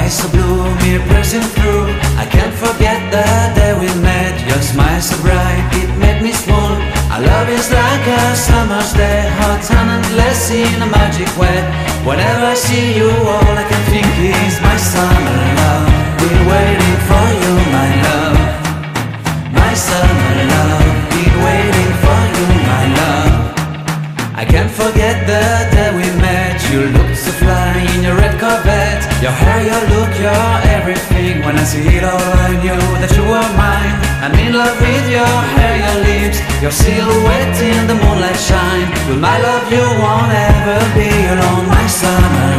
eyes so blue, me pressing through. I can't forget the day we met. Your smile so bright, it made me swoon. Our love is like a summer's day, hot and endless in a magic way. Whenever I see you, all I can think is my summer love. Been waiting for you, my love. My summer love. Been waiting for you, my love. I can't forget the day we met. You looked so fly in your red Corvette. Your hair, your look, your everything. When I see it all, I knew that you were mine. I'm in love with your hair, your lips, your silhouette in the moonlight shine. With my love you won't ever be alone, my summer